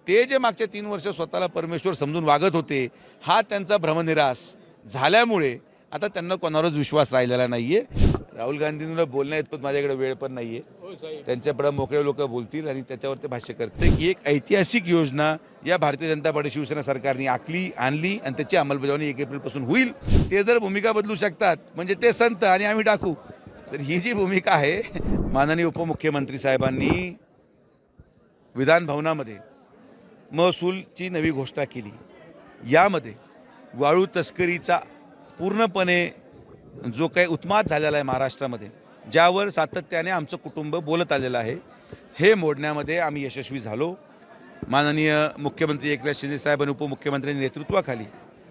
ते जे मागच्या 3 वर्ष स्वतःला परमेश्वर समजून वागत होते, हा त्यांचा भ्रमनिरास झाल्यामुळे आता त्यांना कोणावरच विश्वास राहिलेला नाहीये। राहुल गांधींना बोलण्याइतपत माझ्याकडे वेळ पण नाहीये। त्यांच्यापुढे मोकळे लोक बोलतील आणि त्याच्यावर ते भाष्य करतील की एक ऐतिहासिक योजना या भारतीय जनता पार्टी शिवसेना सरकारने आणली आणि त्याची अंमलबजावणी 1 एप्रिलपासून होईल। ते जर भूमिका बदलू शकतात म्हणजे ते संत आणि आम्ही टाकू, तर ही जी भूमिका आहे माननीय उपमुख्यमंत्री साहेबांनी विधान भवनामध्ये महसूलची नवी घोषणा केली। यामध्ये वाळू तस्करीचा पूर्णपणे जो काही उत्माद झालेला आहे महाराष्ट्रामध्ये, ज्यावर सातत्याने आमचं कुटुंब बोलत आलेलं आहे, हे मोडण्यामध्ये आम्ही यशस्वी झालो। माननीय मुख्यमंत्री एकनाथ शिंदे साहेब आणि उपमुख्यमंत्र्यांच्या नेतृत्वाखाली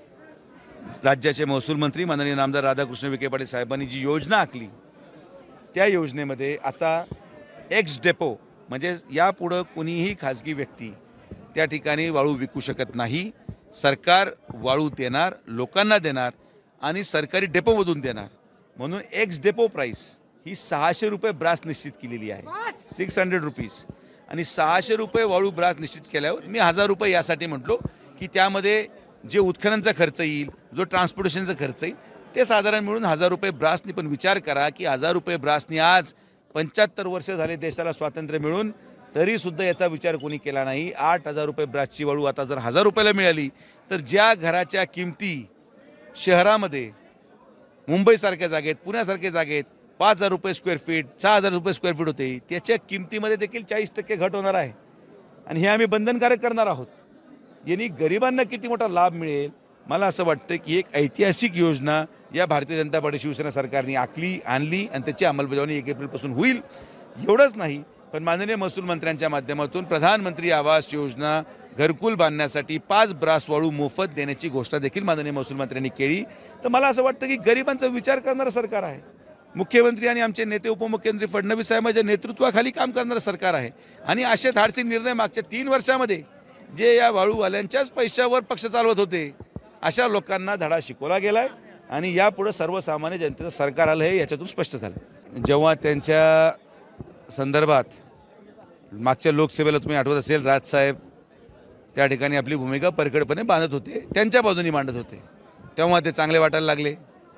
राज्याचे महसूल मंत्री माननीय नामदार राधाकृष्ण विखे पाटील साहेबांनी जी योजना आखली, त्या योजनेमध्ये आता एक्स डेपो म्हणजे यापुढं कोणीही खाजगी व्यक्ती त्या ठिकाणी वाळू विकू शकत नाही। सरकार वाळू देणार, लोकांना देणार आणि सरकारी डेपोमधून देणार। म्हणून एक्स डेपो प्राइस ही 600 रुपये ब्रास निश्चित केलेली आहे, 600 रुपीज। आणि 600 रुपये वाळू ब्रास निश्चित केल्यावर मी 1000 रुपये यासाठी म्हटलो की त्यामध्ये जे उत्खननचा खर्च येईल, जो ट्रान्सपोर्टेशनचा खर्च येईल, ते साधारण मिळून 1000 रुपये ब्रासनी। पण विचार करा की 1000 रुपये ब्रासनी आज 75 वर्ष झाले देशाला स्वातंत्र्य मिळून, तरीसुद्धा याचा विचार कोणी केला नाही। 8000 रुपये ब्रासची वाळू आता जर 1000 रुपयाला मिळाली, तर ज्या घराच्या किमती शहरामध्ये मुंबईसारख्या जागेत, पुण्यासारख्या जागेत 5000 रुपये स्क्वेअर फीट, 6000 रुपये स्क्वेअर फीट होते, त्याच्या किमतीमध्ये देखील 40% घट होणार आहे आणि हे आम्ही बंधनकारक करणार आहोत। यांनी गरिबांना किती मोठा लाभ मिळेल। मला असं वाटतं की एक ऐतिहासिक योजना या भारतीय जनता पार्टी शिवसेना सरकारने आणली आणि त्याची अंमलबजावणी 1 एप्रिलपासून होईल। एवढंच नाही, पण माननीय महसूल मंत्र्यांच्या माध्यमातून प्रधानमंत्री आवास योजना घरकुल बांधण्यासाठी 5 ब्रास वाळू मोफत देण्याची घोषणा देखील माननीय महसूल मंत्र्यांनी केली। तर मला असं वाटतं की गरिबांचा विचार करणारं सरकार आहे। मुख्यमंत्री आणि आमचे नेते उपमुख्यमंत्री फडणवीस साहेबांच्या नेतृत्वाखाली काम करणारं सरकार आहे आणि असे धाडसी निर्णय मागच्या 3 वर्षामध्ये जे या वाळूवाल्यांच्याच पैशावर पक्ष चालवत होते, अशा लोकांना धडा शिकवला गेलाय आणि यापुढे सर्वसामान्य जनतेचं सरकार आलं हे याच्यातून स्पष्ट झालं। जेव्हा त्यांच्या संदर्भात मागच्या लोकसभेला तुम्ही आठवत असेल, राजसाहेब त्या ठिकाणी आपली भूमिका परखडपणे बांधत होते, त्यांच्या बाजूनी मांडत होते, तेव्हा ते चांगले वाटायला लागले।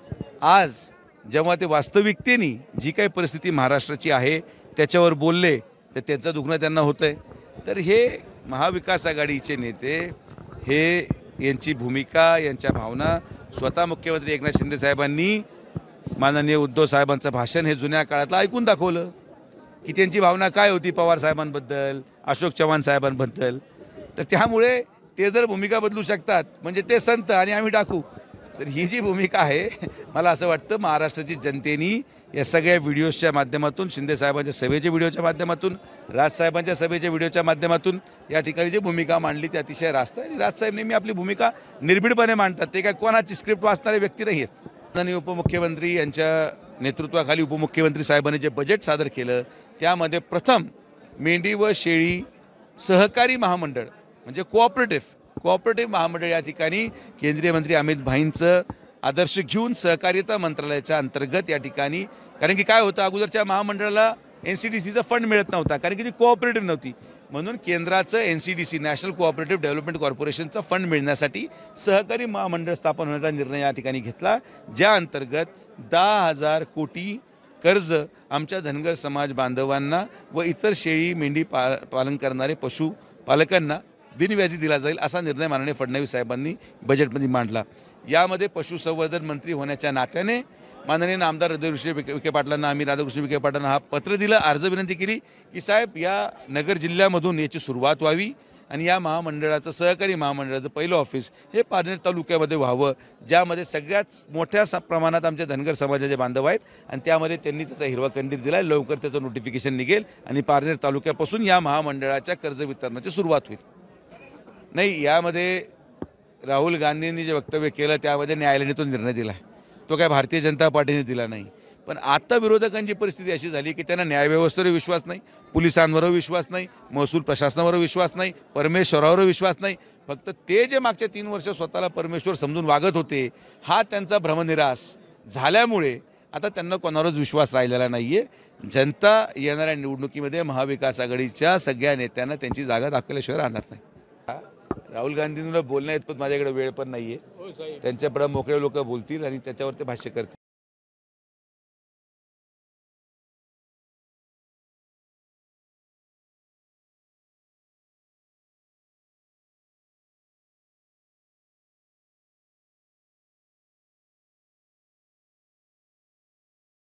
आज जेव्हा ते वास्तविकतेने जी काही परिस्थिती महाराष्ट्राची आहे त्याच्यावर बोलले, तर त्याचं दुखणं त्यांना होतंय। तर हे महाविकास आघाडीचे नेते हे यांची भूमिका, यांच्या भावना स्वतः मुख्यमंत्री एकनाथ शिंदे साहेबांनी माननीय उद्धव साहेबांचं भाषण हे जुन्या काळातलं ऐकून दाखवलं की त्यांची भावना काय होती पवार साहेबांबद्दल, अशोक चव्हाण साहेबांबद्दल। तर त्यामुळे ते जर भूमिका बदलू शकतात म्हणजे ते संत आणि आम्ही टाकू, तर ही जी भूमिका आहे मला असं वाटतं महाराष्ट्राची जनतेनी या सगळ्या व्हिडिओजच्या माध्यमातून, शिंदे साहेबांच्या सभेच्या व्हिडिओच्या माध्यमातून, राजसाहेबांच्या सभेच्या व्हिडिओच्या माध्यमातून या ठिकाणी जी भूमिका मांडली ती अतिशय रास्त आहे। आणि राजसाहेब नेहमी आपली भूमिका निर्भीडपणे मांडतात, ते काय कोणाची स्क्रिप्ट वाचणारे व्यक्ती नाही आहेत। आणि उपमुख्यमंत्री यांच्या नेतृत्वाखाली उपमुख्यमंत्री साहेबांनी जे बजेट सादर केलं, त्यामध्ये प्रथम मेंढी व शेळी सहकारी महामंडळ म्हणजे कोऑपरेटिव्ह महामंडळ या ठिकाणी केंद्रीय मंत्री अमित भाईंचं आदर्श घेऊन सहकारिता मंत्रालयाच्या अंतर्गत या ठिकाणी, कारण की काय होतं अगोदरच्या महामंडळाला NCDCचा फंड मिळत नव्हता कारण की ती कोऑपरेटिव्ह नव्हती, म्हणून केंद्राचं NCDC नॅशनल कोऑपरेटिव्ह डेव्हलपमेंट कॉर्पोरेशनचा फंड मिळण्यासाठी सहकारी महामंडळ स्थापन होण्याचा निर्णय या ठिकाणी घेतला, ज्या अंतर्गत 10,000 कोटी कर्ज आमच्या धनगर समाज बांधवांना व इतर शेळी मेंढी पालन करणारे पशुपालकांना बिनव्याजी दिला जाईल असा निर्णय माननीय फडणवीस साहेबांनी बजेटमध्ये मांडला। यामध्ये पशुसंवर्धन मंत्री होण्याच्या नात्याने माननीय नामदार राधाकृष्ण विखे पाटलांना, आम्ही राधाकृष्ण विखे पाटलांना हा पत्र दिलं, अर्ज विनंती केली की साहेब या नगर जिल्ह्यामधून याची सुरुवात व्हावी आणि या महामंडळाचं, सहकारी महामंडळाचं पहिलं ऑफिस हे पारनेर तालुक्यामध्ये व्हावं, ज्यामध्ये सगळ्यात मोठ्या प्रमाणात आमच्या धनगर समाजाचे बांधव आहेत आणि त्यामध्ये त्यांनी त्याचा हिरवा कंदील दिला आहे। लवकर त्याचं नोटिफिकेशन निघेल आणि पारनेर तालुक्यापासून या महामंडळाच्या कर्ज वितरणाची सुरुवात होईल। नाही, यामध्ये राहुल गांधींनी जे वक्तव्य केलं त्यामध्ये न्यायालयाने तो निर्णय दिला, तो काय भारतीय जनता पार्टीने दिला नाही। पण आता विरोधकांची परिस्थिती अशी झाली की त्यांना न्यायव्यवस्थेवर विश्वास नाही, पोलिसांवर विश्वास नाही, महसूल प्रशासनावर विश्वास नाही, परमेश्वरावर विश्वास नाही। फक्त ते जे मागच्या 3 वर्ष स्वतःला परमेश्वर समजून वागत होते, हा त्यांचा भ्रमनिरास झाल्यामुळे आता त्यांना कोणावरच विश्वास राहिलेला नाहीये। जनता येणाऱ्या निवडणुकीमध्ये महाविकास आघाडीच्या सगळ्या नेत्यांना त्यांची जागा दाखवल्याशिवाय राहणार नाही। राहुल गांधींना बोलण्या इतपत माझ्याकडे वेळ पण नाहीये. त्यांच्याकडे मोकळे लोक बोलतील आणि त्याच्यावर ते भाष्य करतील.